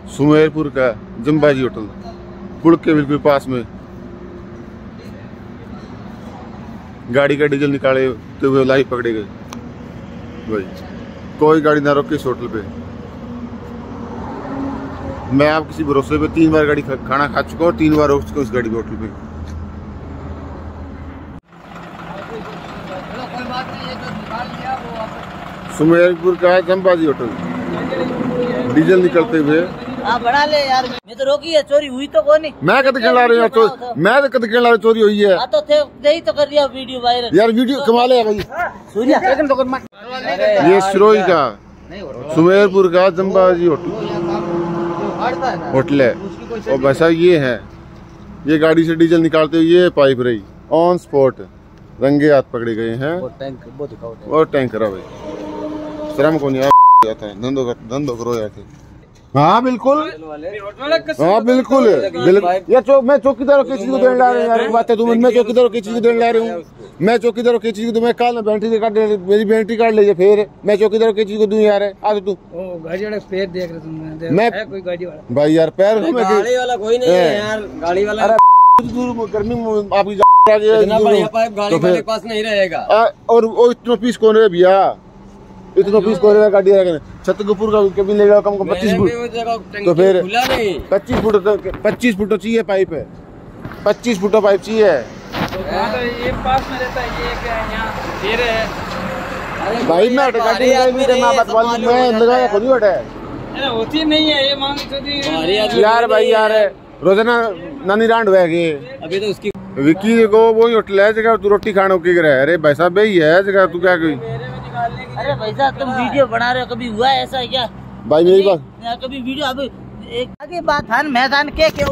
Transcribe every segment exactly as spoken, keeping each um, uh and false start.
सुमेरपुर का जम्बाजी होटल, पुल के बिल्कुल पास में। गाड़ी का डीजल निकाले तो वो लाइव पकड़े गए भाई। कोई गाड़ी ना रोके इस होटल पे। मैं आप किसी भरोसे पे तीन बार गाड़ी खाना खा चुका हूँ, तीन बार रोक चुका हूँ इस गाड़ी के होटल पे। सुमेरपुर का जम्बाजी होटल, डीजल निकलते हुए। हाँ बढ़ा ले यार, मैं तो रोकी है, चोरी हुई तो कोई नहीं। मैं कद कहला रही हूँ, मैं तो कद कहला रही चोरी हुई है। हाँ तो थे नहीं तो कर दिया वीडियो वायरल यार, वीडियो कमाल है भाई। सूर्या ये सिरोही का सुमेरपुर का जम्बाजी होटल होटल है। और वैसा ये है, ये गाड़ी से डीजल निकालते हुए ये पाइप रही ऑन स्पॉट, रंगे हाथ पकड़े गए हैं। और टैंक करा भाई, शर्म को नहीं आता है। धंधो धंधो करो यार। हाँ बिल्कुल, हाँ बिल्कुल बिल्कुल। यार चौक मैं चौकीदारों की चीज को देने ला रहे हैं यार। बात है तुम, मैं चौकीदारों की चीज को देने ला रही हूँ। मैं चौकीदारों की चीज को मैं कल बैटरी काट, मेरी बैटरी काट लीजिए, फिर मैं चौकीदारों की चीज को दूं यार। आ तो तू गाड़ी वाला पैर देख रहे तुम, मैं कोई गाड़ी वाला भाई यार पैर गाड़ी वाला कोई नहीं है यार, गाड़ी वाला गर्मी में आपकी तो फिर पास नहीं रहेगा। और वो इतना पीस कौन है भैया, इतना पीस कौन है गाड़ी रखने। छतरपुर का कभी लेगा कम कम पच्चीस फुट, तो फिर पच्चीस फुट पच्चीस फुट चाहिए पाइप है, पच्चीस फुट पाइप चाहिए। ये पास में रहता है, ये क्या यहाँ दे रहे हैं भाई। मैं गाड़ी मैं लगाया खुद ही बैठा होती नहीं है ये मांग यार भाई यार। रोजाना नानी रांड बह गए अभी तो उसकी विक्की को वही होटल है जगह तू रोटी खाने की रहा है। अरे भाई साहब यही है जगह, तू क्या कोई। अरे भाई साहब तुम वीडियो बना रहे हो, कभी हुआ है ऐसा क्या भाई? मेरी बात कभी वीडियो अब एक आगे बात है मैदान के क्यों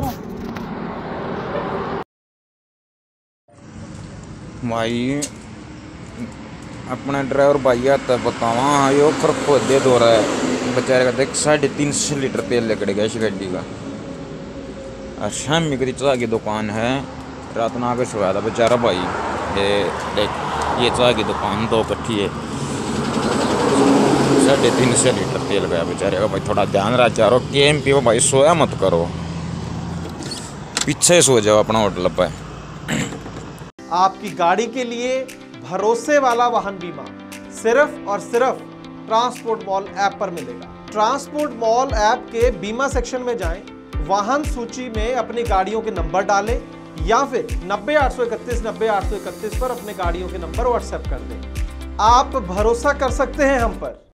भाई अपना ड्राइवर भाई आता है बतावा यो फिर खोदे दो रहा है बेचारे का। देख साढ़े तीन सौ लीटर तेल निकल गया इस गाड़ी का। और शामी की चाह की दुकान है, रात में आके सोया था बेचारा भाई। ये देख ये चाह की दुकान दो कट्ठी है, साढ़े तीन सौ लीटर तेल गया बेचारे का भाई। थोड़ा ध्यान रहा चारो केम पियो भाई, सोया मत करो, पीछे सो जाओ अपना होटल पर। आपकी गाड़ी के लिए भरोसे वाला वाहन बीमा सिर्फ और सिर्फ ट्रांसपोर्ट मॉल ऐप पर मिलेगा। ट्रांसपोर्ट मॉल ऐप के बीमा सेक्शन में जाएं, वाहन सूची में अपनी गाड़ियों के नंबर डालें या फिर नब्बे आठ सौ इकतीस नब्बे आठ सौ इकतीस पर अपने गाड़ियों के नंबर व्हाट्सएप कर दें। आप भरोसा कर सकते हैं हम पर।